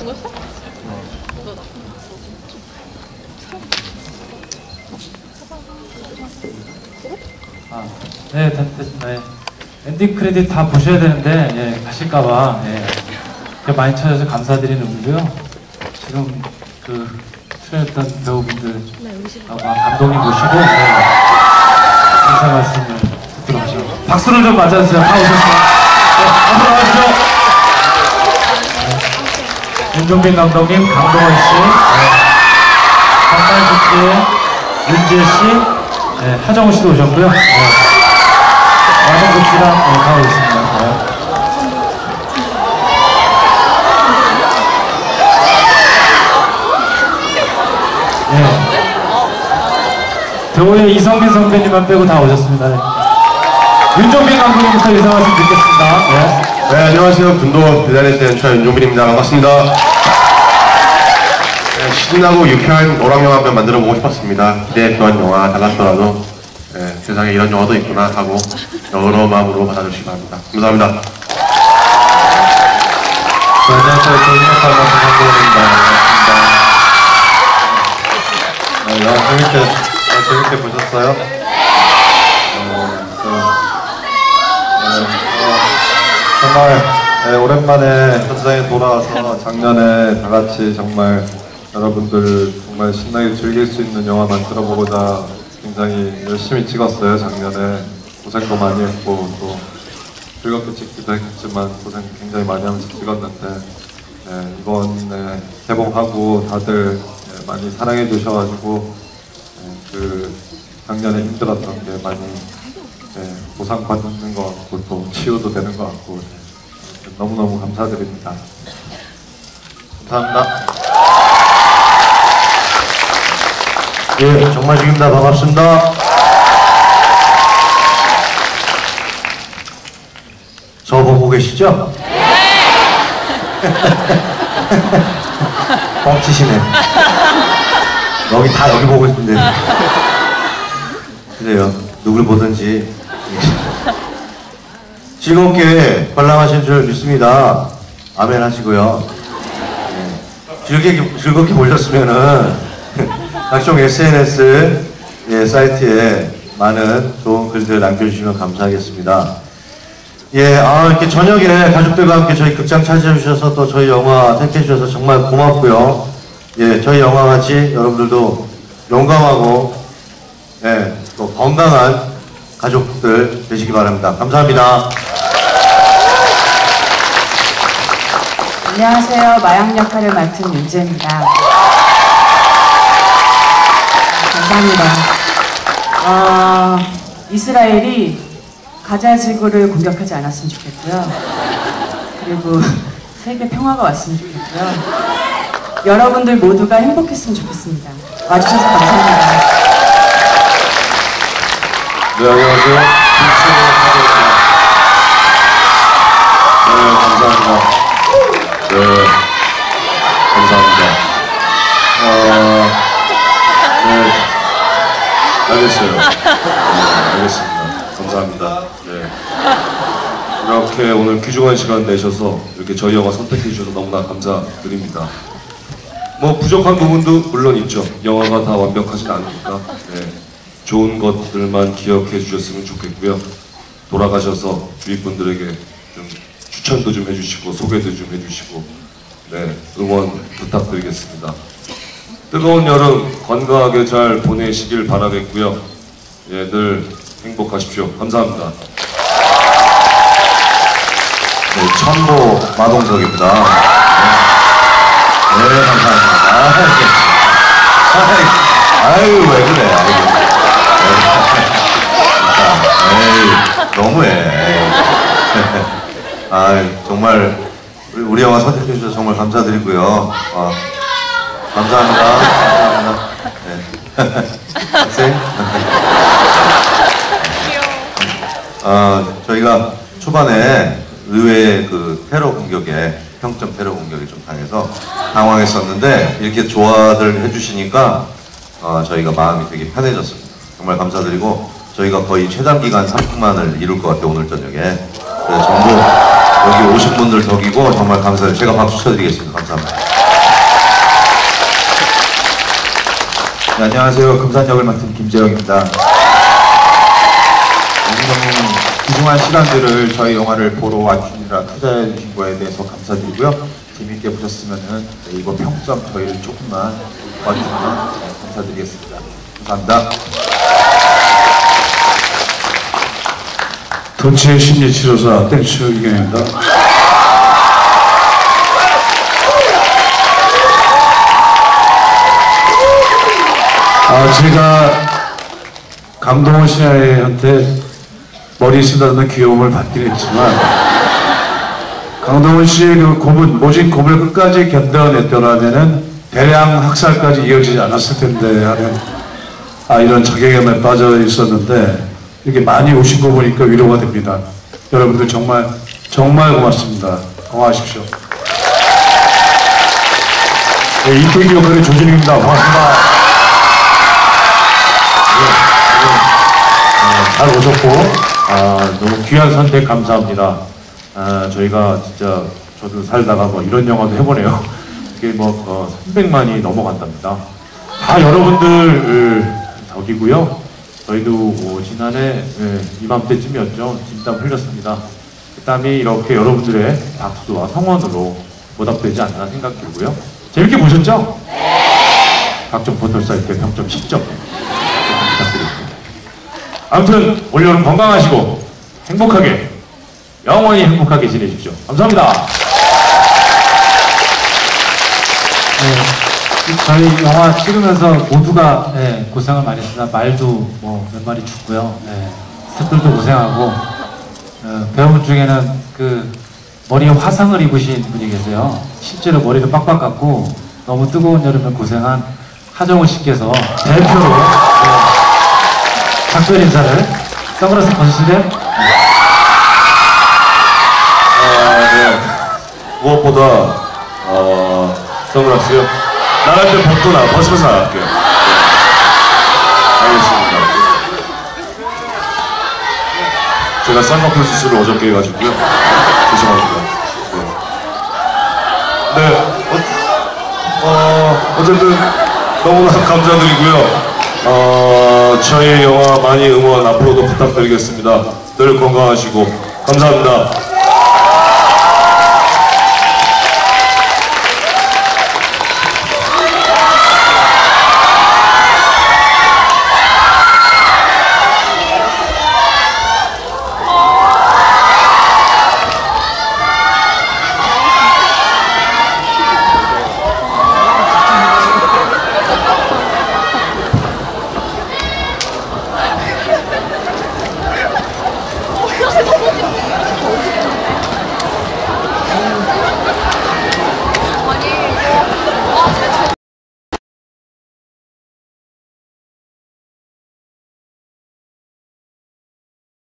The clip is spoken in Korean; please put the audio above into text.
네, 네. 엔딩 크레딧 다 보셔야 되는데 예, 가실까봐 예, 많이 찾아서 감사드리는 의미고요. 지금 그 출연했던 배우분들 감독님 모시고 인사 말씀을 듣도록 하시고 박수를 좀 맞아주세요. 다 오셨어요. 네, 앞으로 와주시죠. 윤종빈 감독님, 강동원 씨, 박만식 씨, 윤지혜 씨, 하정우 씨도 오셨고요. 마성국 씨랑 가고 있습니다. 배우의 이성민 선배님만 빼고 다 오셨습니다. 윤종빈 감독님부터 인사 말씀 듣겠습니다. 네, 안녕하세요. 군도 대단했을 연출한 윤종빈입니다. 반갑습니다. 네, 신나고 유쾌한 오락영화 한 편 만들어보고 싶었습니다. 기대했던 영화 달랐더라도 세상에 이런 영화도 있구나 하고 여러 마음으로 받아주시기 바랍니다. 감사합니다. 안녕하세요. 조인혁 반갑습니다. 영화 재밌게 보셨어요? 정말 오랜만에 현장에 돌아와서 작년에 다 같이 정말 여러분들 정말 신나게 즐길 수 있는 영화 만들어보고자 굉장히 열심히 찍었어요. 작년에 고생도 많이 했고 또 즐겁게 찍기도 했지만 고생 굉장히 많이 하면서 찍었는데 이번에 개봉하고 다들 많이 사랑해 주셔가지고 그 작년에 힘들었던 게 많이 보상받는 것 같고 또 치유도 되는 것 같고 너무너무 감사드립니다. 감사합니다. 예, 정말식입니다. 반갑습니다. 저 보고 계시죠? 뻥치시네. 여기 다 여기 보고 있는데. 그래요. 누굴 보든지 즐겁게 관람하신 줄 믿습니다. 아멘 하시고요. 즐겁게 보셨으면은 각종 SNS 사이트에 많은 좋은 글들 남겨주시면 감사하겠습니다. 이렇게 저녁에 가족들과 함께 저희 극장 찾아주셔서 또 저희 영화 택해주셔서 정말 고맙고요. 저희 영화 같이 여러분들도 용감하고 또 건강한 가족들 되시기 바랍니다. 감사합니다. 안녕하세요. 마약 역할을 맡은 윤재입니다. 감사합니다. 이스라엘이 가자 지구를 공격하지 않았으면 좋겠고요. 그리고 세계 평화가 왔으면 좋겠고요. 여러분들 모두가 행복했으면 좋겠습니다. 와주셔서 감사합니다. 네, 안녕하세요. 감사합니다. 감사합니다. 알겠어요. 알겠습니다. 감사합니다. 이렇게 오늘 귀중한 시간 내셔서 이렇게 저희 영화 선택해 주셔서 너무나 감사드립니다. 뭐 부족한 부분도 물론 있죠. 영화가 다 완벽하진 않으니까 좋은 것들만 기억해 주셨으면 좋겠고요. 돌아가셔서 주위 분들에게 좀 추천도 좀 해주시고 소개도 좀 해주시고 응원 부탁드리겠습니다. 뜨거운 여름 건강하게 잘 보내시길 바라겠고요. 늘 행복하십시오. 감사합니다. 천보 마동석입니다. 감사합니다. 아유, 왜 그래. 너무해. 정말 우리 영화 선택해 주셔서 정말 감사드리고요. 감사합니다. 학생. 저희가 초반에 의외의 그 테러 공격에 평점 테러 공격에 좀 당해서 당황했었는데 이렇게 조화를 해주시니까 저희가 마음이 되게 편해졌습니다. 정말 감사드리고 저희가 거의 최단 기간 3분만을 이룰 것 같아요. 오늘 저녁에. 전부 여기 오신 분들 덕이고 정말 감사해요. 제가 박수 쳐드리겠습니다. 감사합니다. 네, 안녕하세요. 금산역을 맡은 김재영입니다. 너무너무 귀중한 시간들을 저희 영화를 보러 와주시느라 투자해 주신 거에 대해서 감사드리고요. 재밌게 보셨으면 네이버 평점 저희를 조금만 봐주시면 감사드리겠습니다. 감사합니다. 돈치의 심리치료사 땡츠 이경입니다. 제가 강동원 씨한테 머리 쓰다듬는 귀여움을 받긴 했지만 강동원 씨의 그 모진 고문을 끝까지 견뎌냈더라면은 대량 학살까지 이어지지 않았을 텐데 하는 이런 자괴감에 빠져 있었는데 이렇게 많이 오신 거 보니까 위로가 됩니다. 여러분들 정말 고맙습니다. 건강하십시오. 네, 이태기 역할의 조진입니다. 고맙습니다. 잘 오셨고 너무 귀한 선택 감사합니다. 저희가 진짜 저도 살다가 뭐 이런 영화도 해보네요. 이게 300만이 넘어간답니다. 다 여러분들 덕이고요. 저희도 지난해 이맘때쯤이었죠. 진땀 흘렸습니다. 그 땀이 이렇게 여러분들의 박수와 성원으로 보답되지 않나 생각 들고요. 재밌게 보셨죠? 네! 각종 포털사이트에 평점 10점 부탁드립니다. 아무튼 올여름 건강하시고 행복하게 영원히 행복하게 지내십시오. 감사합니다. 네, 저희 영화 찍으면서 모두가 고생을 많이 했습니다. 말도 몇 마리 죽고요. 스태프들도 고생하고 배우분 중에는 그 머리에 화상을 입으신 분이 계세요. 실제로 머리를 빡빡 깎고 너무 뜨거운 여름에 고생한 하정우 씨께서 대표로 작별 인사를 선글라스 벗으신대요? 네. 무엇보다 선글라스요? 나갈 때 벗고 벗으면서 나갈게요. 네. 알겠습니다. 제가 쌍꺼풀 수술을 어저께 해가지고요. 죄송합니다. 네. 어쨌든 너무나 감사드리고요. 저희 영화 많이 응원 앞으로도 부탁드리겠습니다. 늘 건강하시고 감사합니다.